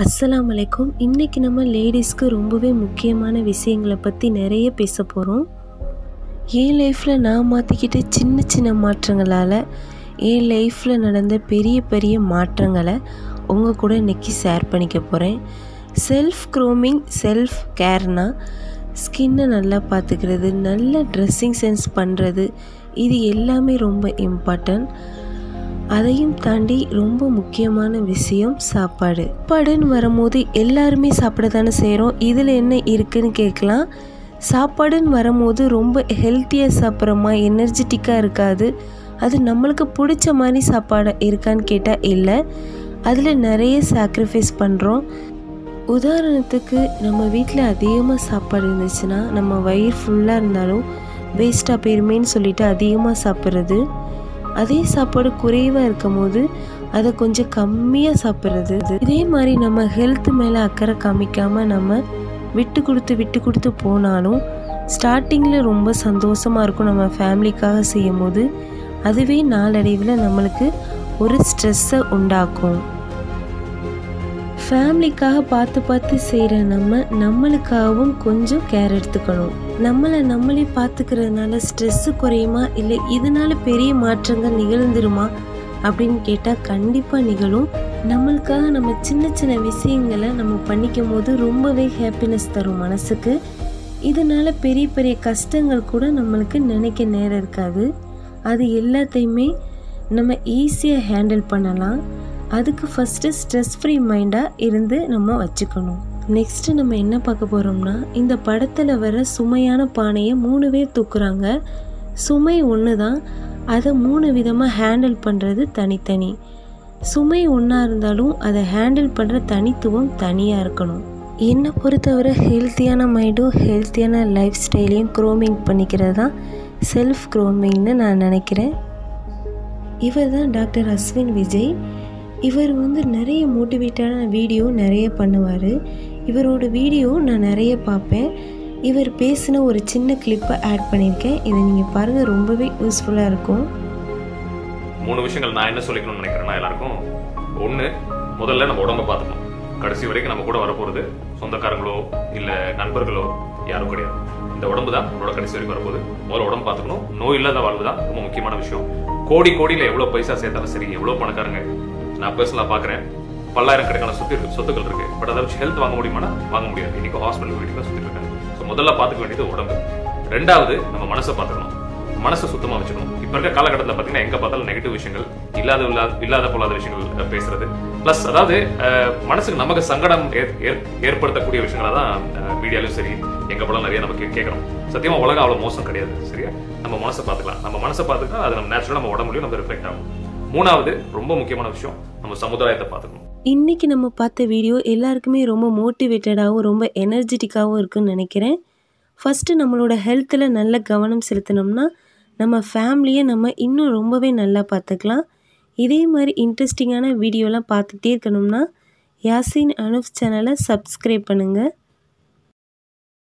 அஸ்ஸலாமு அலைக்கும். இன்றைக்கி நம்ம லேடிஸ்க்கு ரொம்பவே முக்கியமான விஷயங்களை பற்றி நிறைய பேச போகிறோம். என் லைஃப்பில் நான் மாற்றிக்கிட்ட சின்ன சின்ன மாற்றங்களால் என் லைஃப்பில் நடந்த பெரிய பெரிய மாற்றங்களை உங்கள் கூட இன்றைக்கி ஷேர் பண்ணிக்க போகிறேன். செல்ஃப் க்ரூமிங், செல்ஃப் கேர்னால் ஸ்கின்னை நல்லா பார்த்துக்கிறது, நல்ல ட்ரெஸ்ஸிங் சென்ஸ் பண்ணுறது, இது எல்லாமே ரொம்ப இம்பார்ட்டன்ட். அதையும் தாண்டி ரொம்ப முக்கியமான விஷயம் சாப்பாடு. சாப்பாடுன்னு வரும்போது எல்லாருமே சாப்பிட தானே செய்கிறோம். இதில் என்ன இருக்குதுன்னு கேட்கலாம். சாப்பாடுன்னு வரும்போது ரொம்ப ஹெல்த்தியாக சாப்பிட்றோமா, எனர்ஜெட்டிக்காக இருக்காது. அது நம்மளுக்கு பிடிச்ச மாதிரி சாப்பாடு இருக்கான்னு கேட்டால் இல்லை. அதில் நிறைய சாக்ரிஃபைஸ் பண்ணுறோம். உதாரணத்துக்கு நம்ம வீட்டில் அதிகமாக சாப்பாடு இருந்துச்சுன்னா நம்ம வயிறு ஃபுல்லாக இருந்தாலும் வேஸ்ட்டாக போயிருமேன்னு சொல்லிட்டு அதிகமாக சாப்பிட்றது. அதே சாப்பாடு குறைவாக இருக்கும் போது அதை கொஞ்சம் கம்மியாக சாப்பிட்றது. இதே மாதிரி நம்ம ஹெல்த் மேலே அக்கறை காமிக்காமல் நம்ம விட்டு கொடுத்து போனாலும் ஸ்டார்டிங்கில் ரொம்ப சந்தோஷமாக இருக்கும். நம்ம ஃபேமிலிக்காக செய்யும் போது அதுவே நாளடைவில் நம்மளுக்கு ஒரு ஸ்ட்ரெஸ்ஸை உண்டாக்கும். ஃபேமிலிக்காக பார்த்து செய்கிற நம்மளுக்காகவும் கொஞ்சம் கேர் எடுத்துக்கணும். நம்மளே பார்த்துக்கிறதுனால ஸ்ட்ரெஸ்ஸு குறையுமா, இல்லை இதனால் பெரிய மாற்றங்கள் நிகழ்ந்துருமா அப்படின்னு கேட்டால் கண்டிப்பாக நிகழும். நம்மளுக்காக நம்ம சின்ன சின்ன விஷயங்களை நம்ம பண்ணிக்கும் போது ரொம்பவே ஹாப்பினஸ் தரும் மனசுக்கு. இதனால் பெரிய பெரிய கஷ்டங்கள் கூட நம்மளுக்கு நினைக்க நேரம் இருக்காது. அது எல்லாத்தையுமே நம்ம ஈஸியாக ஹேண்டில் பண்ணலாம். அதுக்கு ஃபஸ்ட்டு ஸ்ட்ரெஸ் ஃப்ரீ மைண்டாக இருந்து நம்ம வச்சுக்கணும். நெக்ஸ்ட்டு நம்ம என்ன பார்க்க போகிறோம்னா, இந்த படத்தில் வர சுமையான பானையை 3 பேர் தூக்குறாங்க. சுமை ஒன்று தான், அதை 3 விதமாக ஹேண்டில் பண்ணுறது தனித்தனி. சுமை ஒன்றா இருந்தாலும் அதை ஹேண்டில் பண்ணுற தனித்துவம் தனியாக இருக்கணும். என்னை பொறுத்தவரை ஹெல்த்தியான மைண்டும் ஹெல்த்தியான லைஃப் ஸ்டைலையும் க்ரோமிங் பண்ணிக்கிறது தான் செல்ஃப் க்ரோமிங்னு நான் நினைக்கிறேன். இவர் தான் டாக்டர் அஸ்வின் விஜய். இவர் நிறைய மோட்டிவேட்டான வீடியோ நிறைய பண்ணுவார். இவரோட வீடியோ நான் நிறைய பார்ப்பேன். இவர் பேசின ஒரு சின்ன கிளிப்பை ஆட் பண்ணியிருக்கேன். இதை நீங்கள் பாருங்கள், ரொம்பவே யூஸ்ஃபுல்லாக இருக்கும். 3 விஷயங்கள் நான் என்ன சொல்லிக்கணும்னு நினைக்கிறேன்னா, எல்லாருக்கும் ஒன்று, முதல்ல நம்ம உடம்பை பார்த்துக்கணும். கடைசி வரைக்கும் நம்ம கூட வரப்போகிறது சொந்தக்காரங்களோ இல்லை நண்பர்களோ யாரும் கிடையாது. இந்த உடம்பு தான் நம்மளோட கடைசி வரைக்கும் வரப்போகுது. முதல்ல உடம்பு பார்த்துக்கணும். நோய் இல்லாத வாழ்வு தான் ரொம்ப முக்கியமான விஷயம். கோடியில் எவ்வளோ பைசா சேர்த்தாலும் சரி, எவ்வளோ பணக்காரங்க நான் பர்சனலாக பார்க்குறேன், பல்லாயிரக்கணக்கான சொத்துக்கள் இருக்குது. பட் அதை வச்சு ஹெல்த் வாங்க முடியுமானா வாங்க முடியாது. இன்றைக்கும் ஹாஸ்பிட்டல் வீட்டுக்கு சுற்றிட்டு இருக்காங்க. ஸோ முதல்ல பார்த்துக்க வேண்டியது உடம்பு. 2வது, நம்ம மனசை பார்த்துக்கணும். மனசை சுத்தமாக வச்சுக்கணும். இப்போ இருக்க காலகட்டத்தில் பார்த்தீங்கன்னா எங்கே பார்த்தாலும் நெகட்டிவ் விஷயங்கள், இல்லாத போலாத விஷயங்கள் பேசுறது, ப்ளஸ் அதாவது மனசுக்கு நமக்கு சங்கடம் ஏற்படுத்தக்கூடிய விஷயங்களாக தான் மீடியாலும் சரி எங்கே போல நிறைய நமக்கு கேட்குறோம். சத்தியமாக உலகம் அவ்வளோ மோசம் கிடையாது. சரியா? நம்ம மனசை பார்த்துக்கலாம். நம்ம மனசை பார்த்துக்கலாம், அது நம்ம நேச்சுரலாக நம்ம உடம்புலையும் நம்ம ரிஃப்ளெக்ட் ஆகும். 3வது, ரொம்ப முக்கியமான விஷயம், நம்ம சமுதாயத்தை பார்த்துக்கணும். இன்றைக்கி நம்ம பார்த்த வீடியோ எல்லாருக்குமே ரொம்ப மோட்டிவேட்டடாகவும் ரொம்ப எனர்ஜெட்டிக்காகவும் இருக்குன்னு நினைக்கிறேன். ஃபஸ்ட்டு நம்மளோட ஹெல்த்தில் நல்ல கவனம் செலுத்தினோம்னா நம்ம ஃபேமிலியை நம்ம இன்னும் ரொம்பவே நல்லா பார்த்துக்கலாம். இதே மாதிரி இன்ட்ரெஸ்டிங்கான வீடியோலாம் பார்த்துக்கிட்டே இருக்கணும்னா யாசின் அனுஃப் சேனலை சப்ஸ்கிரைப் பண்ணுங்கள்.